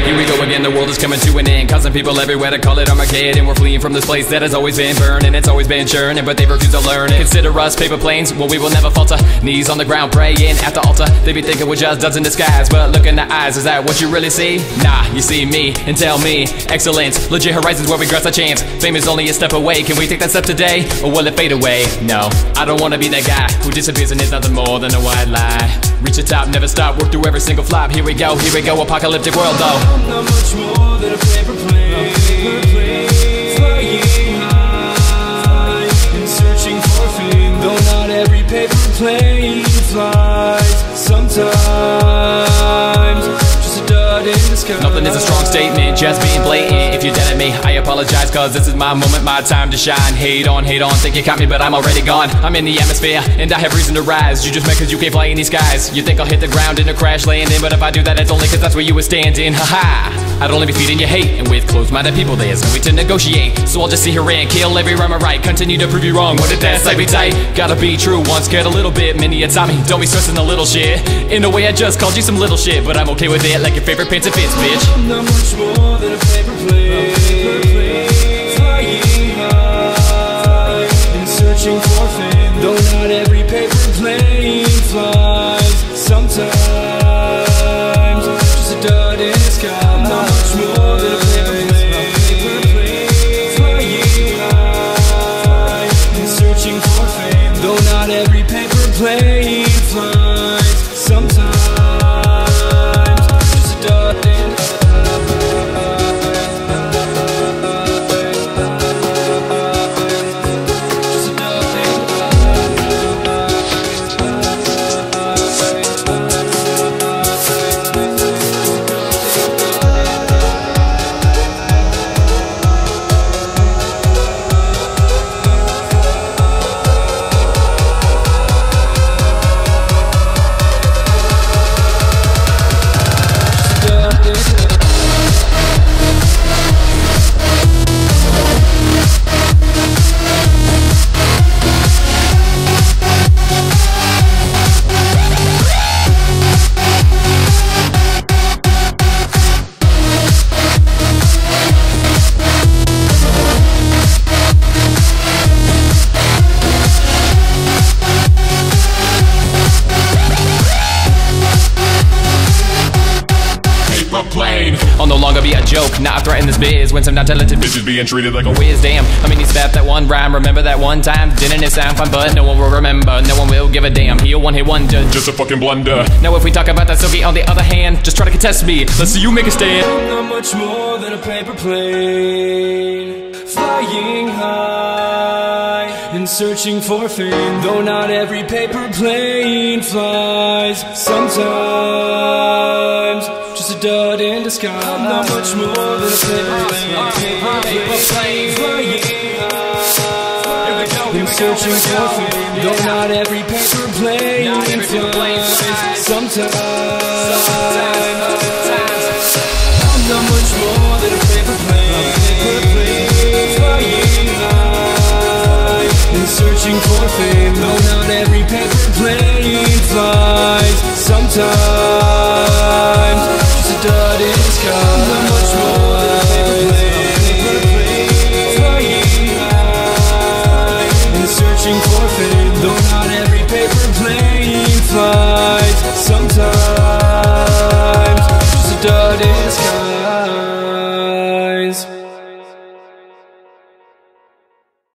Here we go again, the world is coming to an end, causing people everywhere to call it Armageddon. We're fleeing from this place that has always been burning. It's always been churning, but they refuse to learn it. Consider us paper planes, well we will never falter. Knees on the ground praying at the altar. They be thinking we're just duds in disguise, but look in the eyes, is that what you really see? Nah, you see me and tell me, excellence, legit horizons where we grasp our chance. Fame is only a step away, can we take that step today, or will it fade away? No, I don't wanna be that guy who disappears and is nothing more than a white lie. Reach the top, never stop, work through every single flop. Here we go, apocalyptic world though. I'm not much more than a paper plane, flying high and searching for fame. Though not every paper plane flies, sometimes just a dud in the sky. Nothing is a strong statement, just being blatant. If you're dead at me, I apologize, cause this is my moment, my time to shine. Hate on, think you caught me, but I'm already gone. I'm in the atmosphere, and I have reason to rise. You just met cause you can't fly in these skies. You think I'll hit the ground in a crash landing, but if I do that, it's only cause that's where you were standing. Haha, I'd only be feeding you hate, and with closed-minded people there's no way to negotiate. So I'll just sit here and kill every rhyme I write. Continue to prove you wrong, what did that say be tight? Gotta be true, once scared a little bit. Many a time, don't be stressing the little shit. In a way I just called you some little shit, but I'm okay with it, like your favorite pants and fits, bitch. I'm not much more than a paper plane, flying high and searching for fame. Though not every paper plane flies, sometimes just a dud in the sky. I'm not much more than a paper plane, flying high and searching for fame. Though not every paper plane flies, sometimes just a dud in the sky. I'll no longer be a joke, now I threaten this biz when some non-talented bitches being treated like a whiz. Damn, I mean he spat that one rhyme, remember that one time? Didn't it sound fun, but no one will remember, no one will give a damn. He a one-hit wonder, just a fucking blunder. Now if we talk about that Silky on the other hand, just try to contest me, let's see you make a stand. I'm not much more than a paper plane, flying high and searching for fame. Though not every paper plane flies, sometimes just a dud in the sky. I'm not much more than a paper plane, flying high and searching for fame. Though not every paper plane flies, sometimes I'm not much more than a paper plane, flying high and searching for fame. Though not every paper plane flies, sometimes just a dud in the sky. I'm not much more than a paper plane, flying high and searching for fame. Though not every paper plane flies, sometimes just a dud in the sky.